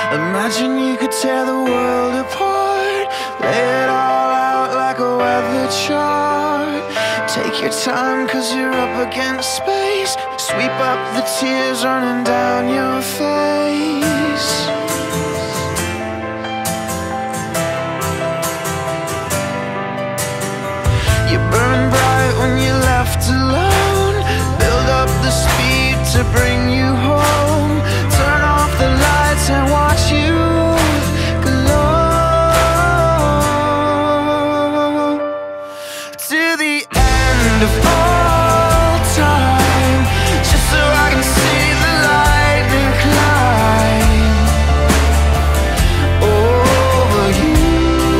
Imagine you could tear the world apart, lay it all out like a weather chart. Take your time cause you're up against space. Sweep up the tears running down your face. You burn bright when you're left alone. Build up the speed to bring you home. Turn off the lights and watch you glow. To the end of all time, just so I can see the lightning climb over you.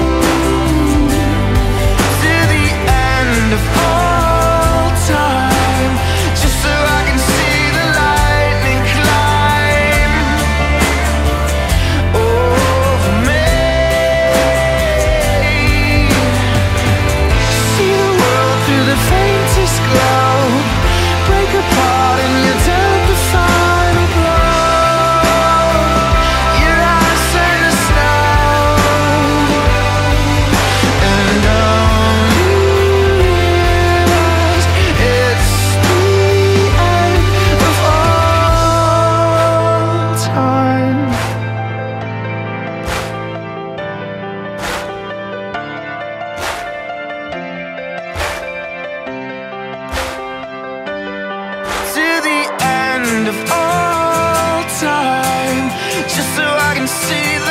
To the end of all time, just so I can see the lightning climb over me. See the world through the faintest glow. Break apart and you're dealt the final blow. Your eyes turn to snow, and don't you realize it's the end of all time? To the end of all time, just so I can see the